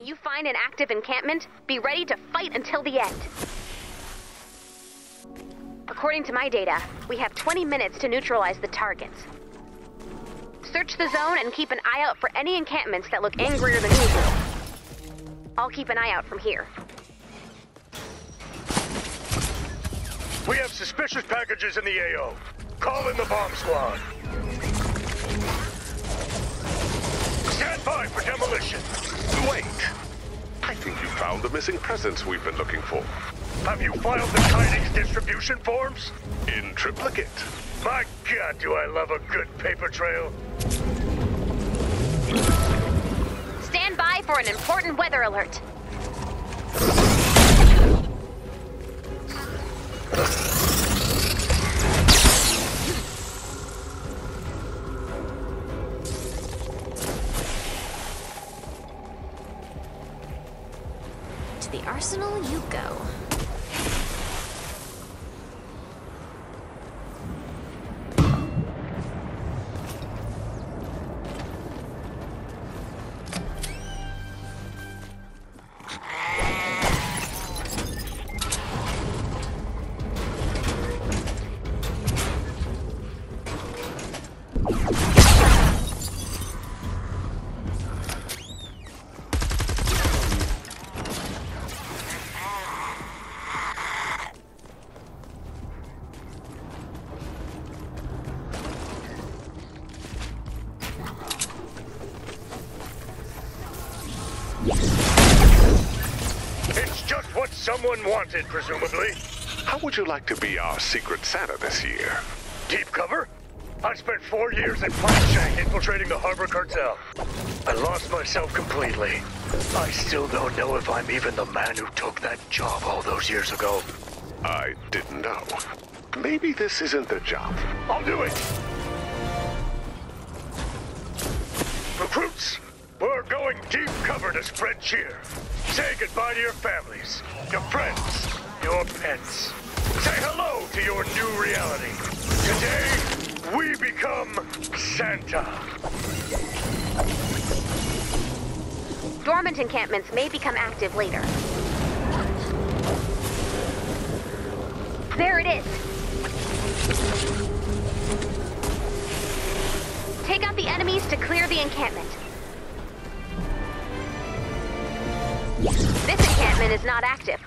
you find an active encampment, be ready to fight until the end. According to my data, we have 20 minutes to neutralize the targets. Search the zone and keep an eye out for any encampments that look angrier than usual. I'll keep an eye out from here. We have suspicious packages in the AO. Call in the bomb squad. Stand by for demolition. Wait. I think you found the missing presents we've been looking for. Have you filed the tidings distribution forms? In triplicate. My God, do I love a good paper trail. Stand by for an important weather alert. To the arsenal you go. It's just what someone wanted, presumably. How would you like to be our Secret Santa this year? Deep cover? I spent 4 years in Plankshank infiltrating the Harbor Cartel. I lost myself completely. I still don't know if I'm even the man who took that job all those years ago. I didn't know. Maybe this isn't the job. I'll do it! Recruits, we're going deep cover to spread cheer. Say goodbye to your families, your friends, your pets. Say hello to your new reality. Today, we become Santa. Dormant encampments may become active later. There it is. Take out the enemies to clear the encampment. This encampment is not active.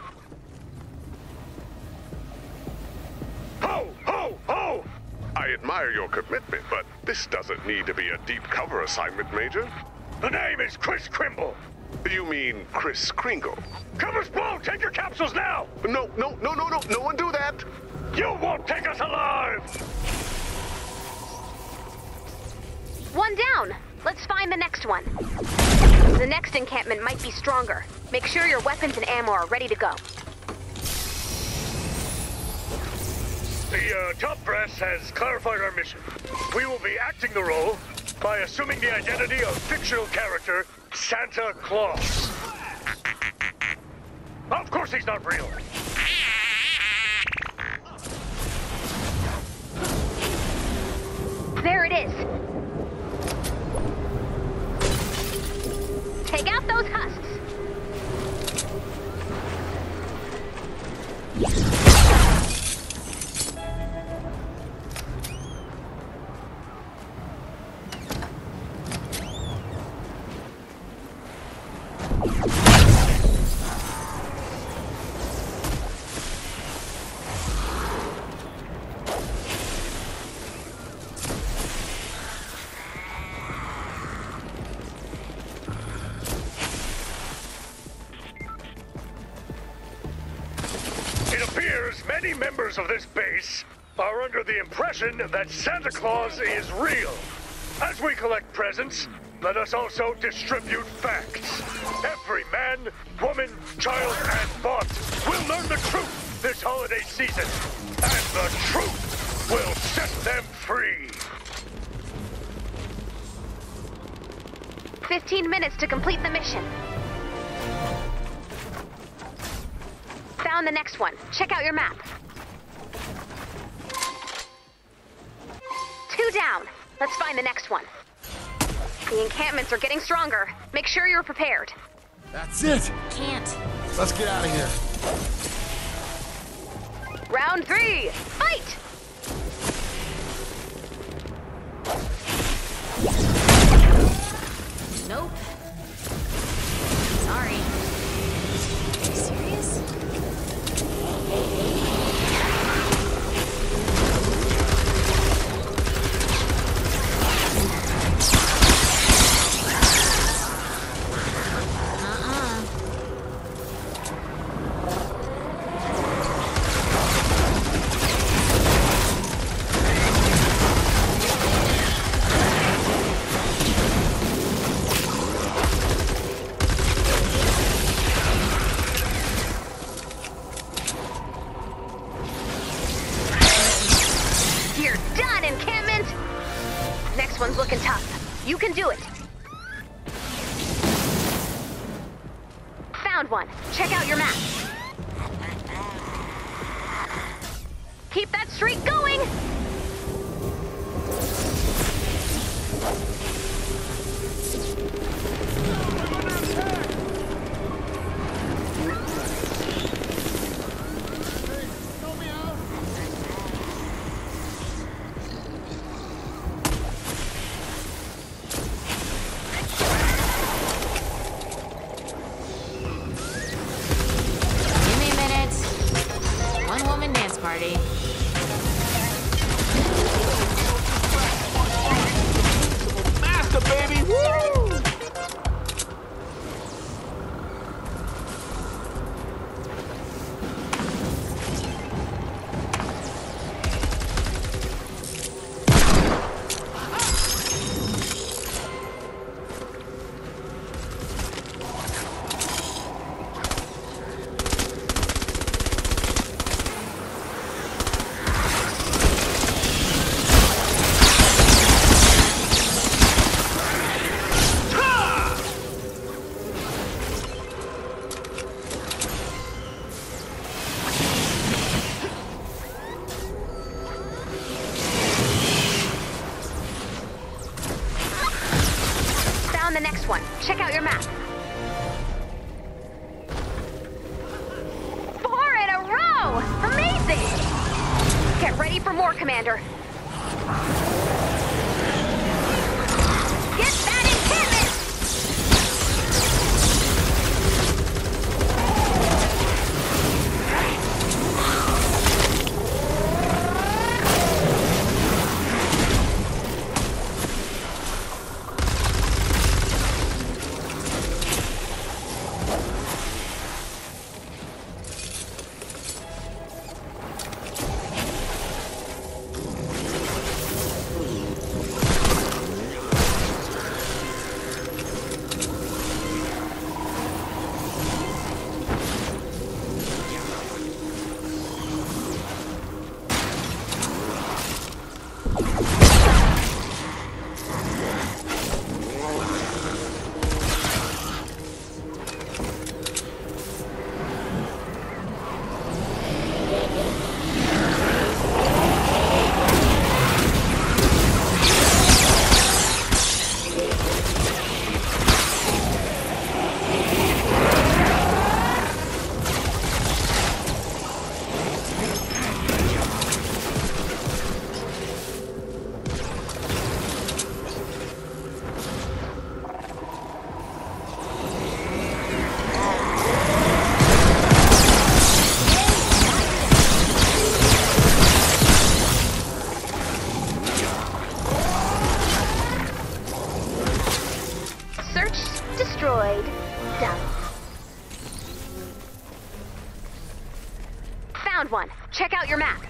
Ho, ho, ho! I admire your commitment, but this doesn't need to be a deep cover assignment, Major. The name is Chris Krimble. You mean Chris Kringle? Cover's blown! Take your capsules now! No one do that! You won't take us alive! One down. Let's find the next one. The next encampment might be stronger. Make sure your weapons and ammo are ready to go. The top brass has clarified our mission. We will be acting the role by assuming the identity of fictional character Santa Claus. Of course he's not real. There it is. Take out those husks. Many members of this base are under the impression that Santa Claus is real. As we collect presents, let us also distribute facts. Every man, woman, child, and bot will learn the truth this holiday season. And the truth will set them free. 15 minutes to complete the mission. Found the next one. Check out your map. 2 down. Let's find the next one. The encampments are getting stronger. Make sure you're prepared. That's it! Can't. Let's get out of here. Round 3, fight! Nope. Sorry. Are you serious? You're done, Encampment! Next one's looking tough. You can do it. Found one. Check out your map. Keep that streak going! Give me a minute. One woman dance party. Master, baby! Woo! Found the next one. Check out your map. 4 in a row! Amazing! Get ready for more, Commander. Get that encampment! Destroyed. Done. Found one. Check out your map.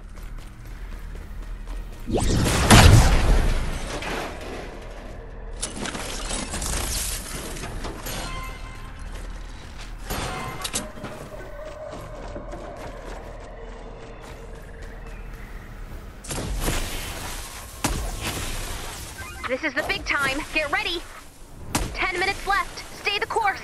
This is the big time. Get ready. 10 minutes left. Stay the course.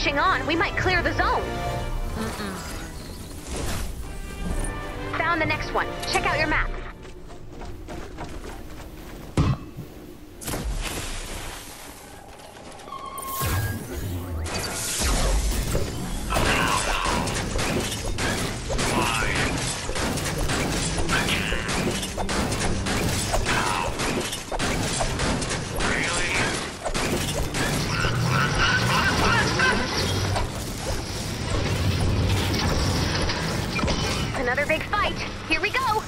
pushing on, we might clear the zone. Found the next one. Check out your map. Another big fight. Here we go.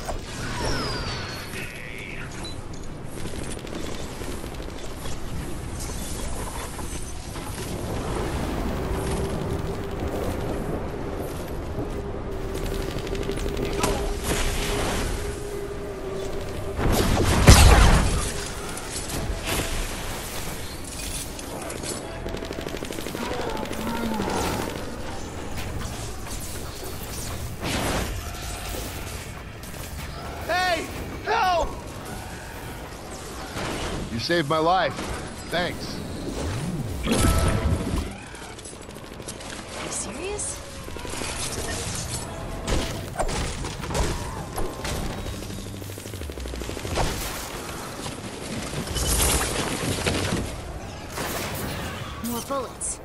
You saved my life. Thanks. Are you serious? More bullets.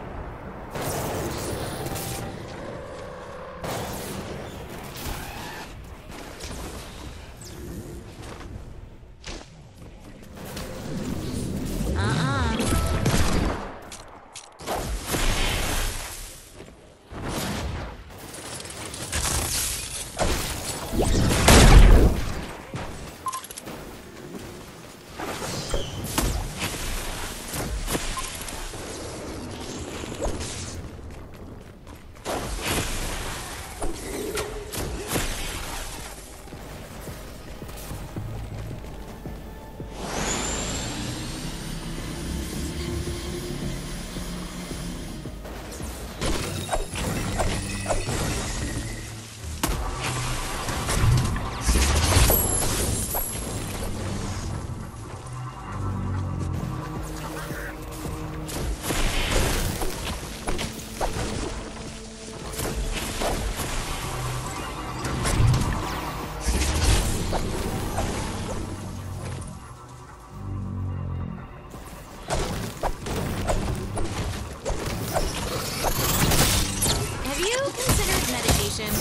Medication.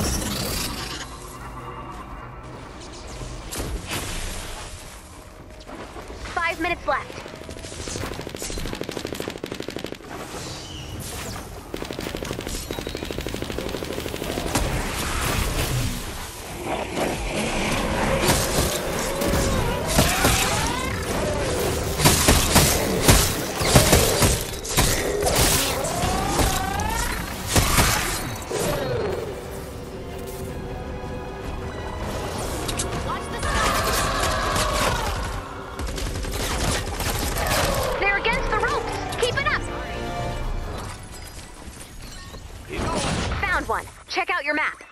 5 minutes left. Found one. Check out your map.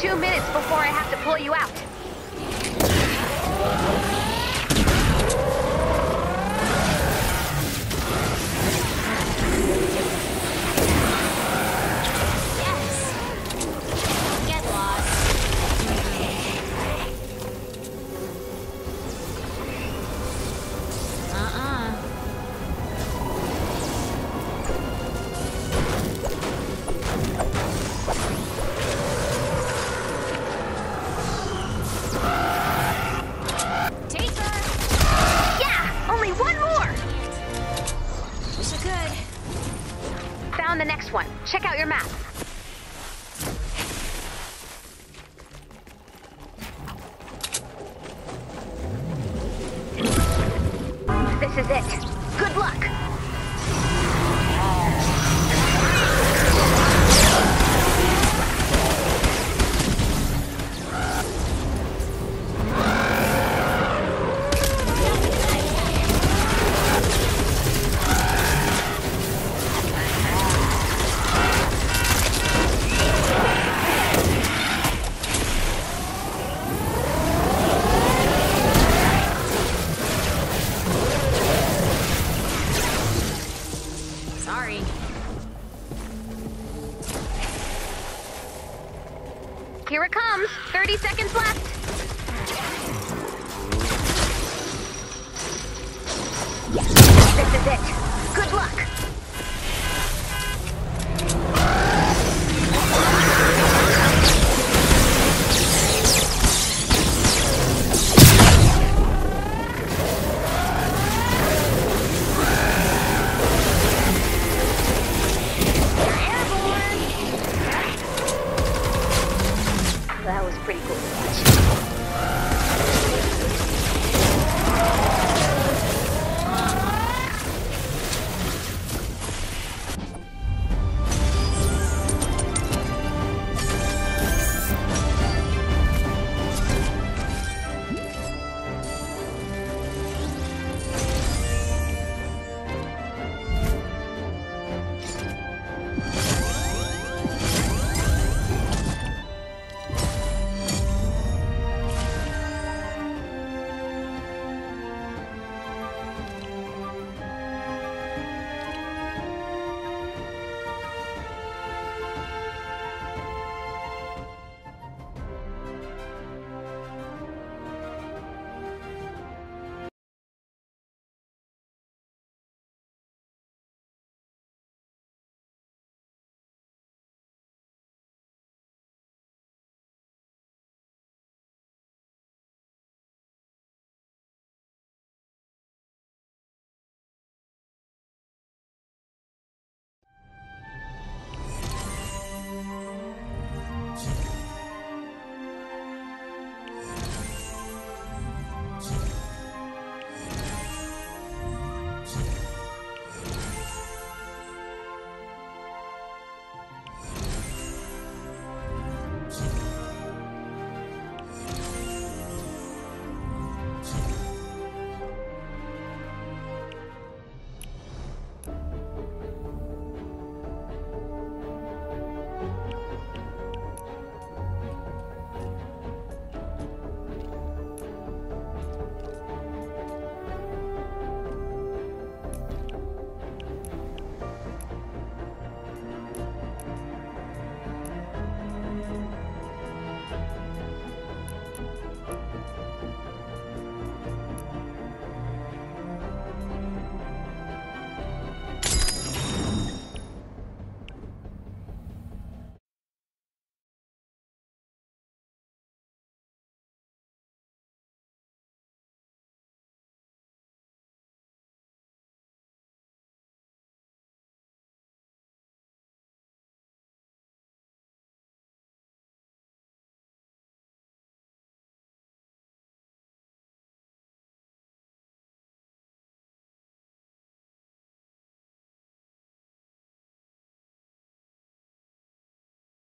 2 minutes before I have to pull you out. Yes. Get lost. Found the next one. Check out your map. This is it. Good luck. Sorry. Here it comes. 30 seconds left. This is it. Good luck. That was pretty cool to watch.